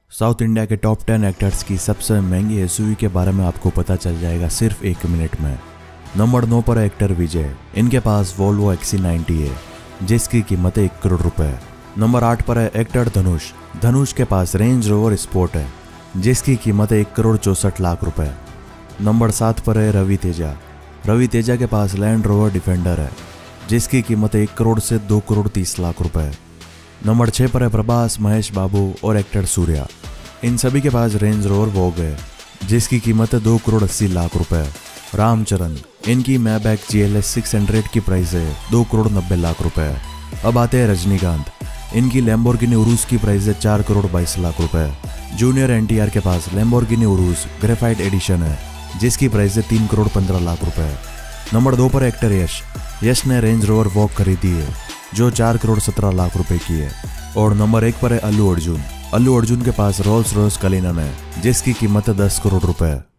South India के top 10 actors की सबसे महंगी एसयूवी के बारे में आपको पता चल जाएगा सिर्फ 1 मिनट में। नंबर 9 पर है एक्टर विजय। इनके पास वोल्वो XC90 है जिसकी कीमत है 1 करोड़ रुपए। नंबर 8 पर है एक्टर धनुष। धनुष के पास रेंज रोवर स्पोर्ट है जिसकी कीमत है 1 करोड़ 64 लाख रुपए। नंबर 7 पर है रवि तेजा। रवि तेजा के पास लैंड रोवर डिफेंडर है जिसकी कीमत है 1 करोड़ से 2 करोड़ 30 लाख रुपए। नंबर 6 पर है प्रभास, महेश बाबू और एक्टर सूर्या। इन सभी के पास रेंज रोवर वोग है जिसकी कीमत है 2 करोड़ 80 लाख रुपए। रामचरण, इनकी मैबैक GLS 600 की प्राइस है 2 करोड़ 90 लाख रुपए। अब आते हैं रजनीकांत। इनकी लैम्बोर्गिनी उरूस की प्राइस है 4 करोड़ 22 लाख रुपए। जूनियर NTR के पास लैम्बोर्गिनी उरूस ग्रेफाइट एडिशन है जिसकी प्राइस है 3 करोड़ 15 लाख रुपए। नंबर 2 पर एक्टर यश। यश ने रेंज रोवर वॉक खरीदी है जो 4 करोड़ 17 लाख रुपए की है। और नंबर 1 पर है अल्लू अर्जुन। अल्लू अर्जुन के पास रोल्स रॉयस कलिनन है जिसकी कीमत है 10 करोड़ रुपए।